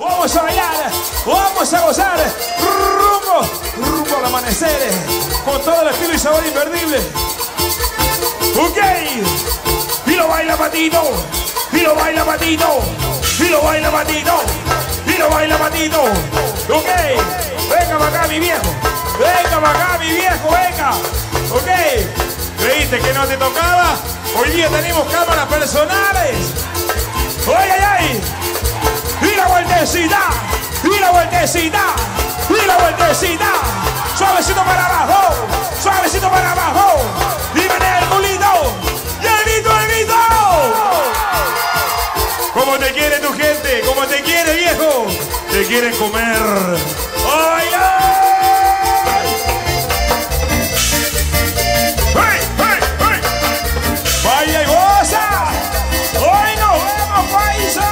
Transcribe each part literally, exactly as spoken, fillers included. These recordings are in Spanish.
Vamos a bailar, vamos a gozar, rumbo, rumbo al amanecer, con todo el estilo y sabor imperdible. Ok, y lo baila Patito, y lo baila Patito, y lo baila Patito, y lo baila Patito. Ok, venga para acá mi viejo, venga para acá mi viejo, venga. Ok, ¿creíste que no te tocaba? Hoy día tenemos cámaras personales. ¡Ay, ay, ay! ¡Y la vueltecita! ¡Y la vueltecita! ¡Y la vueltecita! Suavecito para abajo, suavecito para abajo. Y viene el culito, y el grito, el grito. ¿Cómo te quiere tu gente? ¿Cómo te quiere, viejo? Te quieren comer. ¡Ay, ay! ¡Hey, hey, hey! ¡Vaya y goza! ¡Hoy nos vemos, paisa!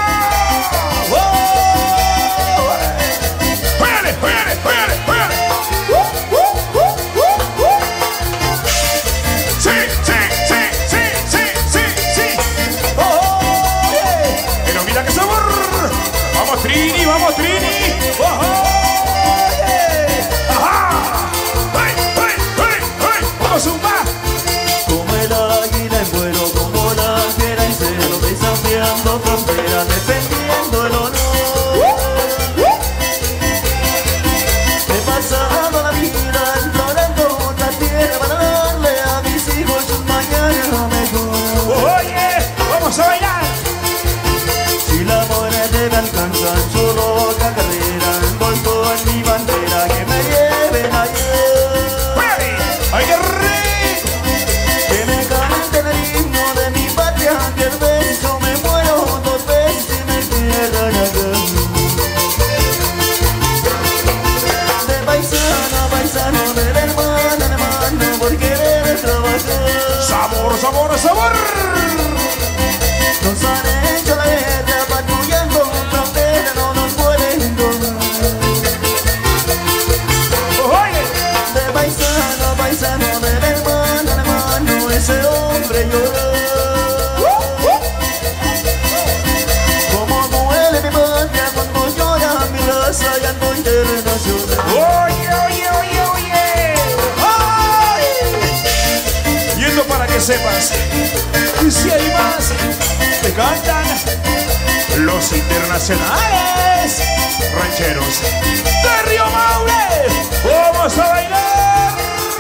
¡Oh! ¡Juégale, juégale, juégale, juégale! ¡Uh, uh, uh, uh, uh! ¡Sí, sí, sí, sí, sí, sí, sí! ¡Oh, yeah! ¡Pero mira qué sabor! ¡Vamos, Trini, vamos, Trini! ¡Oh, yeah! ¡Ajá! ¡Hey, hey, hey, hey! ¡Vamos, zumba! Como el águila en vuelo, como la fiera en celo, desafiando fronteras, defendiendo el honor. He pasado la vida explorando otra tierra para darle a mis hijos un mañana mejor. ¡Oye! ¡Vamos a bailar! Si la muerte me alcanza en su loca carrera, envuelto en mi bandera, que me lleven ayer. ¡Mueve! ¡Ay, qué rico! Que me canten el himno de mi patria, que el beso me muero dos veces y me quedan acá. De paisano a paisano, de hermano a hermano, por querer trabajar. ¡Sabor, sabor, sabor! Nos han hecho la guerra, patrullando frontera, no nos pueden tomar. ¡Oye! De paisano a paisano, de hermano a hermano, ese hombre lloró. Como duele mi patria cuando llora mi raza, llanto internacional. ¡Oye, oye, oye, oye! ¡Ay! Y esto para que sepas, y si hay más, te cantan los internacionales rancheros de Río Maule. ¡Vamos a bailar!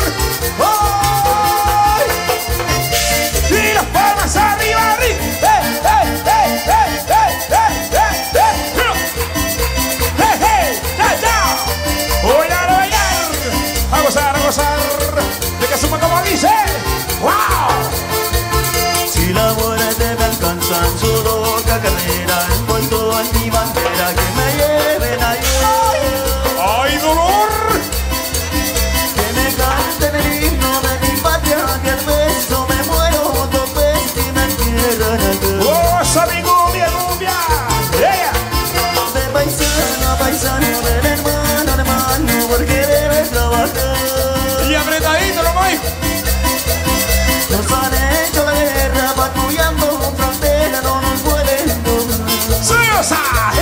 ¡Ay! ¡Y las palmas arriba, arriba! ¡Eh, eh, eh, eh, eh, eh, eh, eh! ¡Eh, eh! ¡Ya, ya! ¡Bailar, a bailar! ¡A gozar, a gozar! ¡De que suma como dice! ¡Wow! Si la muerte me alcanza en su loca carrera, envuelto en mi bandera, que me lleven ayer. ¡Ay, dolor! Que me canten el himno de mi patria, que el beso me muero dos veces y me entierran acá. ¡Goza mi cumbia, cumbia! ¡Ella! De paisano a paisano, de hermano a hermano, por querer trabajar. ¡Y apretadito nomás! Nos han hecho la guerra, patrullando frontera, no nos pueden tomar. ¡Suyosa!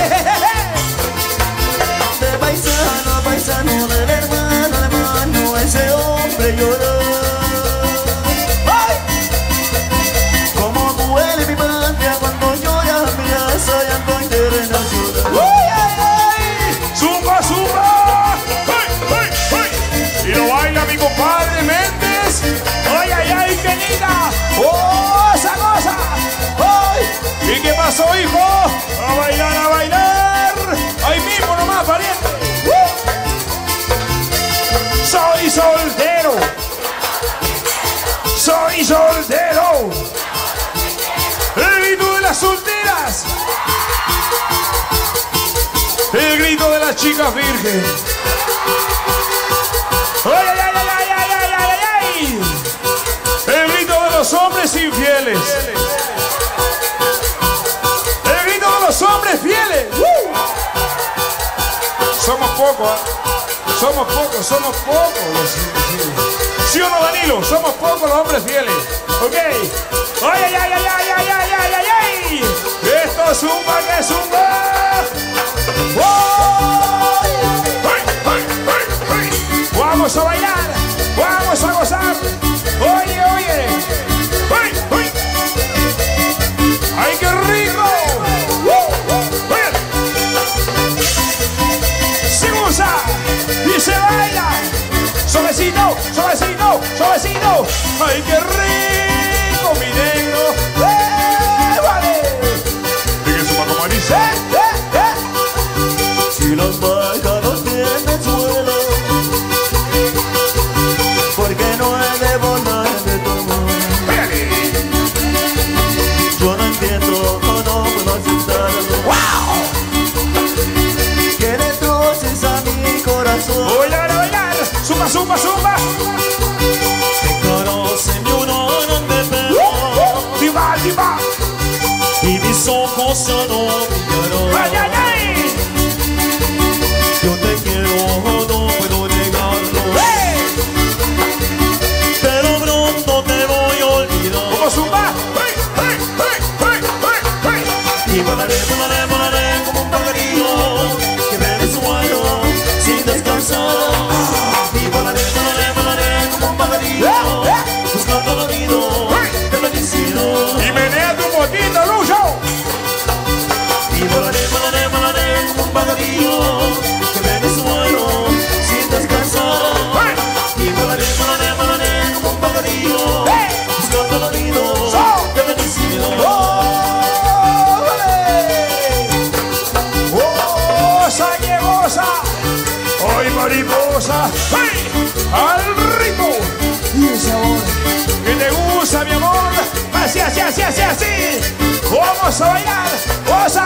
De paisano a paisano, de hermano a hermano, ese hombre lloró. ¡Ay! Como duele mi patria cuando llora mi raza, llanto internacional. ¡Uy, ay, ay! ¡Zumba, zumba! ¡Ay, ay, ay! Y lo baila mi compadre Méndez. ¡Ay, ay, ay, qué linda! ¡Oh, esa cosa! ¡Ay! ¿Y qué pasó, hijo? ¡A bailar, a bailar! ¡Ahí mismo nomás, pariente! ¡Uh! ¡Soy soltero! ¡Soy soltero! ¡El grito de las solteras! ¡El grito de las chicas virgen! ¡Ay, ay, ay, ay, ay, ay, ay, ay, ay! ¡El grito de los hombres infieles! ¡El grito de los hombres fieles! ¡Uh! Somos pocos, ¿eh? Somos pocos, somos pocos los infieles. ¿Sí o no, Danilo? Somos pocos los hombres fieles. ¿Ok? ¡Ay, ay, ay, ay, ay, ay, ay, ay, ay! ¡Esto es zumba, que zumba! ¡Oh! suavecito. Ay, qué rico, mi negro. ¡Eh, vale! Sigue su mano, Marisa. ¡Eh, eh, eh! Si los pájaros tienen suelo, porque no he de volar de tu amor. ¡Pégale! Yo no entiendo, no, no puedo aceptarlo. ¡Wow! Que le troces a mi corazón. Voy a bailar. Zumba, zumba, zumba. Me conoce mi honor de perro. ¡Diva, diva! Y mis ojos ya no brillaron. ¡Ay, ay, ay! Yo te quiero, no puedo negarlo. ¡Eh! Pero pronto te voy a olvidar. ¿Cómo zumba? ¡Hey, hey, hey, hey, hey, hey! Y volaré, volaré, volaré como un pajarillo que prende su vuelo sin descansar. Y volaré, volaré, volaré como un pajarillo buscando el oído de felicidad. Y menea tu poquito, Lucho. Y volaré, volaré, volaré como un pajarillo que prende su vuelo sin descansar. Y volaré, volaré, volaré como un pajarillo buscando el oído de felicidad. ¡Oh, vale! ¡Oh, esa llegosa! ¡Hoy mariposa! ¡Hey! ¡Al ritmo! Y el sabor que te gusta, mi amor. Así, así, así, así, así. Vamos a bailar. ¡Osa!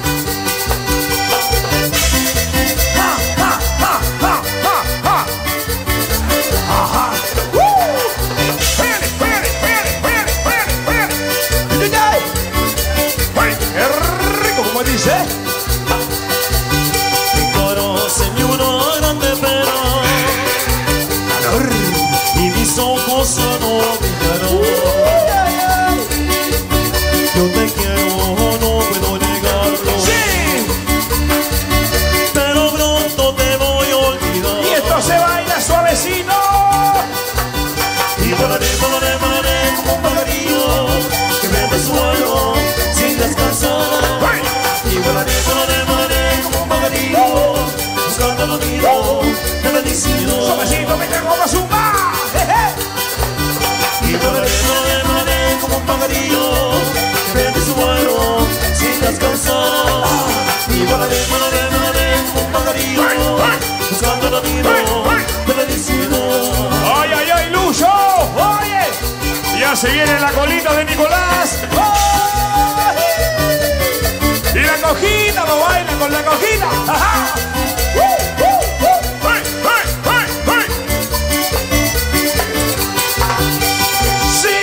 ¡Ja, ja, ja, ja, ja, ja! ¡Ajá! ¡Uh! ¡Pégale, pégale, pégale, pégale, pégale, pégale! ¡Ay, ay! ¡Qué rico, como dice! Me conoce mi uno grande pero y mis ojos ya no brillaron. Yo te quiero, no puedo negarlo. ¡Sí! Pero pronto te voy a olvidar. Y esto se baila suavecito. Y volaré, volaré, volaré como un pajarillo que prende su vuelo sin descansar. Y volaré, volaré, volaré como un pajarillo buscando el oído de felicidad. Suavecito, me tengo más zumba. Y volaré, volaré, volaré como un pajarillo que prende su vuelo sin descansar. Y volaré, volaré, volaré como un pajarillo buscando el oído de felicidad. ¡Ay, ay, ay, Lucho! ¡Oye! Ya se viene la colita de Nicolás. ¡Ay! Y la cojita lo baila con la cojita. ¡Ajá! ¡Uh, uh, uh! ¡Hey, hey, hey, hey! ¡Sí!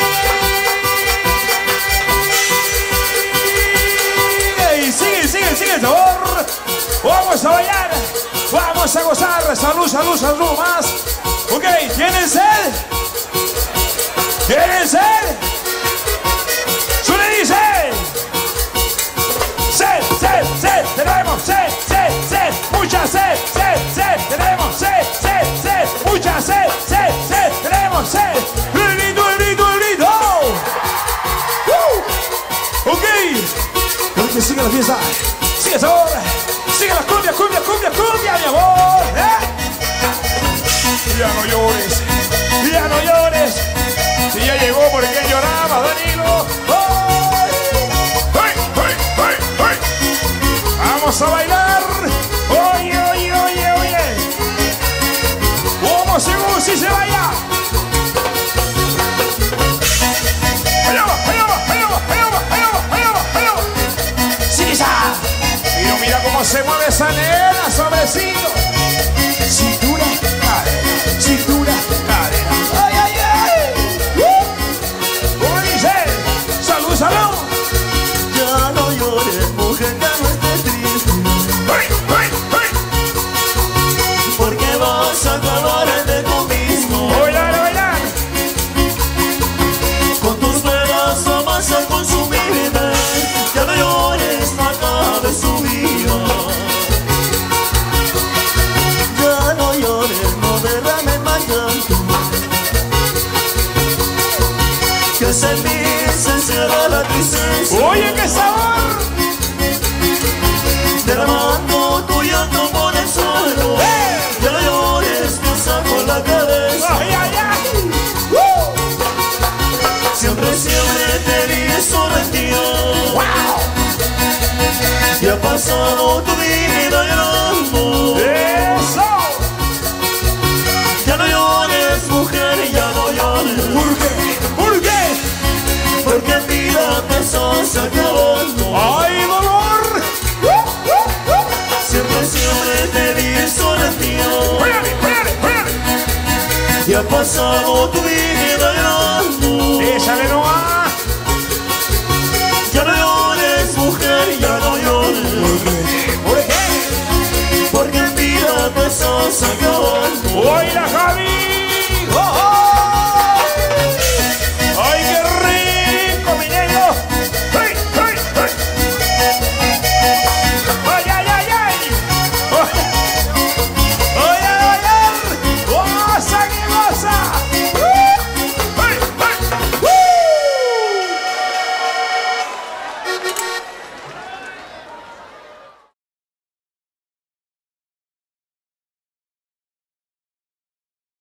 Y sigue, sigue, sigue el sabor. Vamos a bailar. Vamos a gozar. Salud, salud, salud más. Ok, ¿tienen sed? ¿Tienen sed? ¡Su le dice! ¡Sed, sed, sed! ¡Tenemos sed, sed, sed! ¡Mucha sed, sed, sed! ¡Tenemos sed, sed, sed! ¡Mucha sed, sed, sed! ¡Tenemos sed! ¡El grito, el grito, el grito! ¡Uh! Ok. Creo que sigue la fiesta. Sigue el sabor. Sigue la cumbia, cumbia, cumbia, cumbia, mi amor. ¿Eh? Ya no llores, ya no llores. Si ya llegó, ¿por qué lloraba, Danilo? ¡Ay! ¡Ay, ay, ay, ay! ¡Vamos a bailar! ¡Oye, oye, oye, oye! ¿Cómo según si se vaya? ¡Allá va, allá va, allá va, allá va, allá va, allá va, allá va! ¡Sí, sa! Mira, mira cómo se mueve esa nena, sobrecito. Cintura, cadera, cintura, cadera. ¡Ay, ay, ay! ¡Uh! ¿Cómo dice? ¡Salud, salud! Ya no llores, mujer, ya no estés triste. ¡Ay, ay, ay! Porque vas a acabar de tú mismo. ¡Bailar, a bailar! Con tus pruebas vas a consumirme. Ya no llores, no acabes tu vida. Ya no llores, no derrames más llanto. Que se en mí se encierra la tristeza. ¡Oye, qué sabor! Derramando tu llanto por el suelo. ¡Eh! Ya no llores, te saco la cabeza. ¡Ay, ay, ay! pasado tu vida llorando. ¡Eso! Ya no llores, mujer, ya no llores. ¿Por qué? ¿Por qué? Porque vida te estás acabando. ¡Ay, dolor! Siempre, siempre te vi solitario. ¡Pégale, pégale, pégale! Ya ha pasado tu vida llorando. ¡Échale, no!